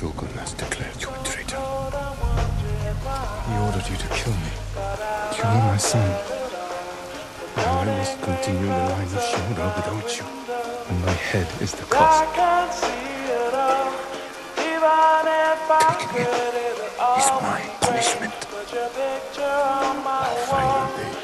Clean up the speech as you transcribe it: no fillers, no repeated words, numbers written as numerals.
Shogun has declared you a traitor. He ordered you to kill me. Kill my son. Now I must continue the line of Shimura without you. And my head is the cost. Taking him is my punishment. I'll find a way.